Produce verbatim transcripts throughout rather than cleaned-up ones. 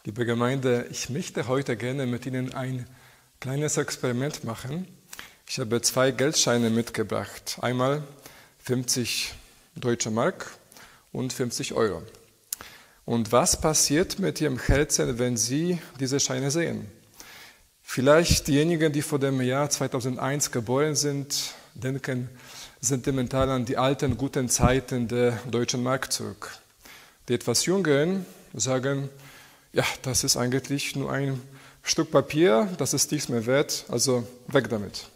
Liebe Gemeinde, ich möchte heute gerne mit Ihnen ein kleines Experiment machen. Ich habe zwei Geldscheine mitgebracht. Einmal fünfzig Deutsche Mark und fünfzig Euro. Und was passiert mit Ihrem Herzen, wenn Sie diese Scheine sehen? Vielleicht diejenigen, die vor dem Jahr zweitausendeins geboren sind, denken sentimental an die alten guten Zeiten der Deutschen Mark zurück. Die etwas Jüngeren sagen, ja, das ist eigentlich nur ein Stück Papier, das ist nichts mehr wert, also weg damit.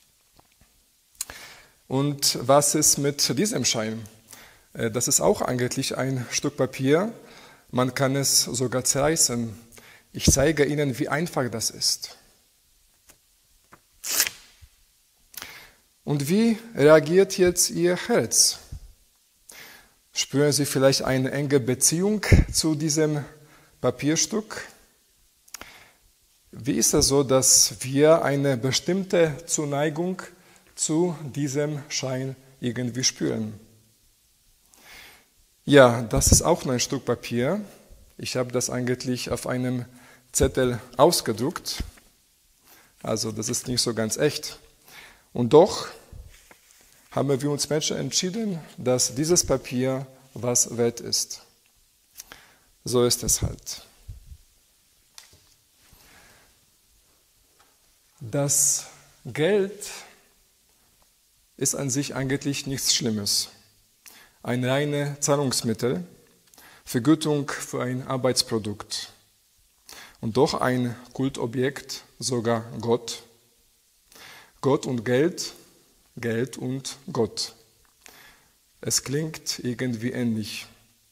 Und was ist mit diesem Schein? Das ist auch eigentlich ein Stück Papier, man kann es sogar zerreißen. Ich zeige Ihnen, wie einfach das ist. Und wie reagiert jetzt Ihr Herz? Spüren Sie vielleicht eine enge Beziehung zu diesem Papierstück? Wie ist es so, dass wir eine bestimmte Zuneigung zu diesem Schein irgendwie spüren? Ja, das ist auch nur ein Stück Papier. Ich habe das eigentlich auf einem Zettel ausgedruckt. Also das ist nicht so ganz echt. Und doch haben wir uns Menschen entschieden, dass dieses Papier was wert ist. So ist es halt. Das Geld ist an sich eigentlich nichts Schlimmes. Ein reines Zahlungsmittel, Vergütung für ein Arbeitsprodukt. Und doch ein Kultobjekt, sogar Gott. Gott und Geld, Geld und Gott. Es klingt irgendwie ähnlich.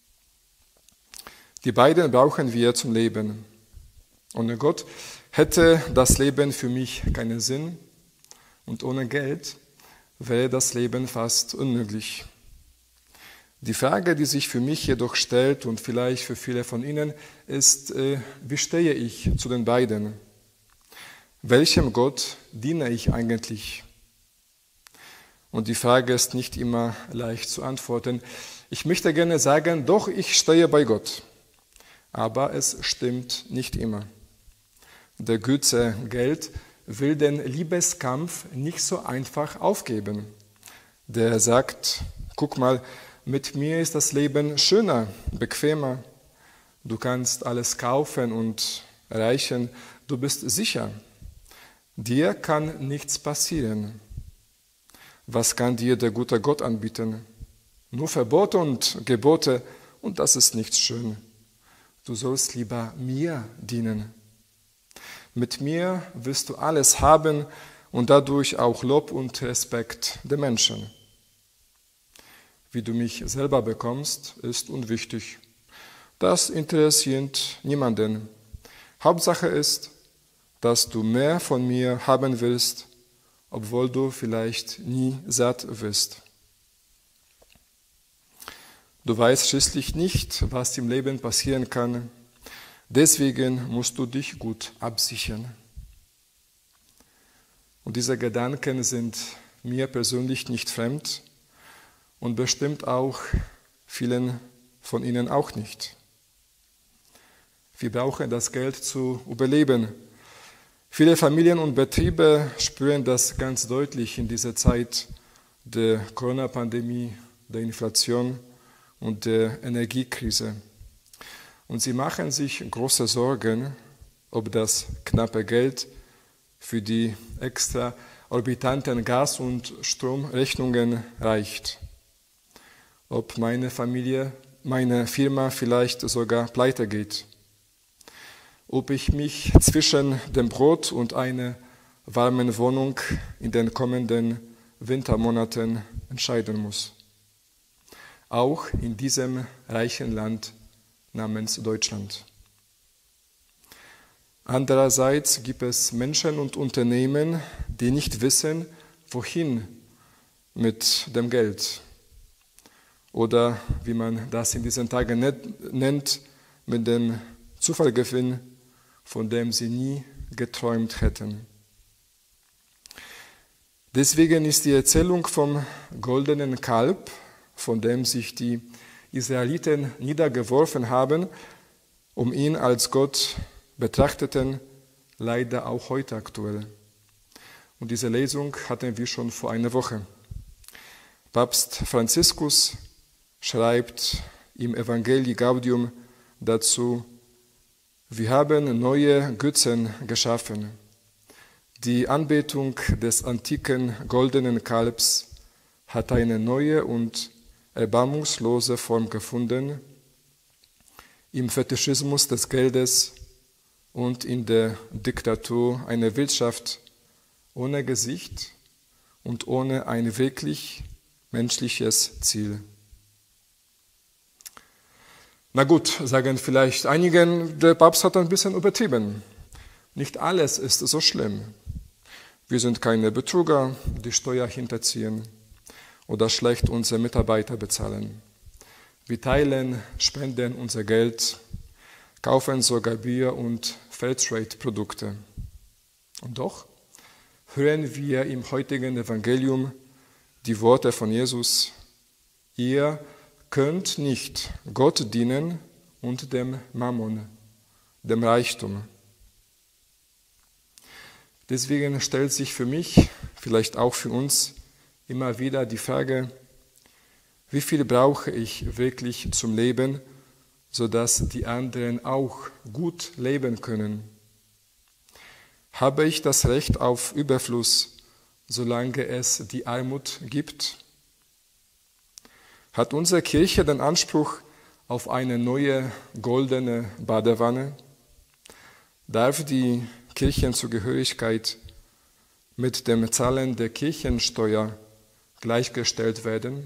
Die beiden brauchen wir zum Leben. Ohne Gott hätte das Leben für mich keinen Sinn und ohne Geld wäre das Leben fast unmöglich. Die Frage, die sich für mich jedoch stellt und vielleicht für viele von Ihnen, ist, äh, wie stehe ich zu den beiden? Welchem Gott diene ich eigentlich? Und die Frage ist nicht immer leicht zu antworten. Ich möchte gerne sagen, doch, ich stehe bei Gott. Aber es stimmt nicht immer. Der Götze Geld will den Liebeskampf nicht so einfach aufgeben. Der sagt, guck mal, mit mir ist das Leben schöner, bequemer. Du kannst alles kaufen und erreichen. Du bist sicher. Dir kann nichts passieren. Was kann dir der gute Gott anbieten? Nur Verbote und Gebote, und das ist nicht schön. Du sollst lieber mir dienen. Mit mir wirst du alles haben und dadurch auch Lob und Respekt der Menschen. Wie du mich selber bekommst, ist unwichtig. Das interessiert niemanden. Hauptsache ist, dass du mehr von mir haben willst, obwohl du vielleicht nie satt wirst. Du weißt schließlich nicht, was im Leben passieren kann. Deswegen musst du dich gut absichern. Und diese Gedanken sind mir persönlich nicht fremd und bestimmt auch vielen von Ihnen auch nicht. Wir brauchen das Geld zu überleben. Viele Familien und Betriebe spüren das ganz deutlich in dieser Zeit der Corona-Pandemie, der Inflation und der Energiekrise. Und sie machen sich große Sorgen, ob das knappe Geld für die extraorbitanten Gas- und Stromrechnungen reicht. Ob meine Familie, meine Firma vielleicht sogar pleite geht. Ob ich mich zwischen dem Brot und einer warmen Wohnung in den kommenden Wintermonaten entscheiden muss. Auch in diesem reichen Land namens Deutschland. Andererseits gibt es Menschen und Unternehmen, die nicht wissen, wohin mit dem Geld. Oder wie man das in diesen Tagen nennt, mit dem Zufallgewinn, von dem sie nie geträumt hätten. Deswegen ist die Erzählung vom goldenen Kalb, von dem sich die Israeliten niedergeworfen haben, um ihn als Gott betrachteten, leider auch heute aktuell. Und diese Lesung hatten wir schon vor einer Woche. Papst Franziskus schreibt im Evangelii Gaudium dazu: Wir haben neue Götzen geschaffen. Die Anbetung des antiken goldenen Kalbs hat eine neue und erbarmungslose Form gefunden im Fetischismus des Geldes und in der Diktatur einer Wirtschaft ohne Gesicht und ohne ein wirklich menschliches Ziel. Na gut, sagen vielleicht einige, der Papst hat ein bisschen übertrieben. Nicht alles ist so schlimm. Wir sind keine Betrüger, die Steuer hinterziehen oder schlecht unsere Mitarbeiter bezahlen. Wir teilen, spenden unser Geld, kaufen sogar Bier und Fairtrade-Produkte. Und doch hören wir im heutigen Evangelium die Worte von Jesus: Ihr könnt nicht Gott dienen und dem Mammon, dem Reichtum. Deswegen stellt sich für mich, vielleicht auch für uns, immer wieder die Frage: Wie viel brauche ich wirklich zum Leben, sodass die anderen auch gut leben können? Habe ich das Recht auf Überfluss, solange es die Armut gibt? Hat unsere Kirche den Anspruch auf eine neue goldene Badewanne? Darf die Kirchenzugehörigkeit mit dem Zahlen der Kirchensteuer gleichgestellt werden?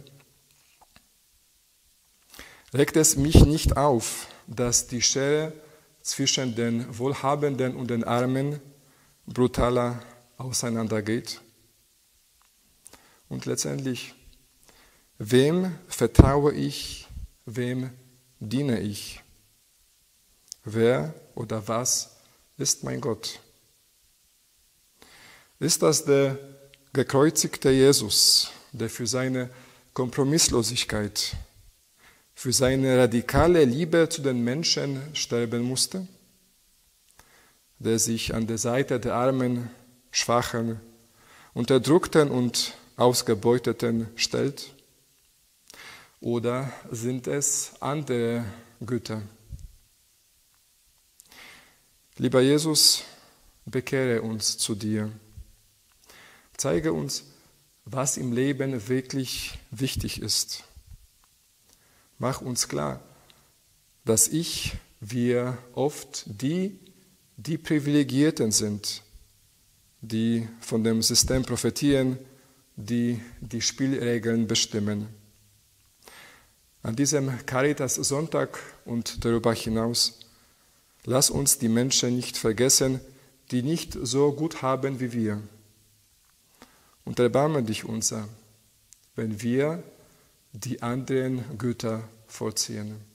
Regt es mich nicht auf, dass die Schere zwischen den Wohlhabenden und den Armen brutaler auseinandergeht? Und letztendlich, wem vertraue ich, wem diene ich? Wer oder was ist mein Gott? Ist das der gekreuzigte Jesus, der für seine Kompromisslosigkeit, für seine radikale Liebe zu den Menschen sterben musste, der sich an der Seite der Armen, Schwachen, Unterdrückten und Ausgebeuteten stellt? Oder sind es andere Götter? Lieber Jesus, bekehre uns zu dir. Zeige uns, was im Leben wirklich wichtig ist. Mach uns klar, dass ich, wir oft die, die Privilegierten sind, die von dem System profitieren, die die Spielregeln bestimmen. An diesem Caritas-Sonntag und darüber hinaus, lass uns die Menschen nicht vergessen, die nicht so gut haben wie wir. Und erbarme dich unser, wenn wir die anderen Götter vorziehen.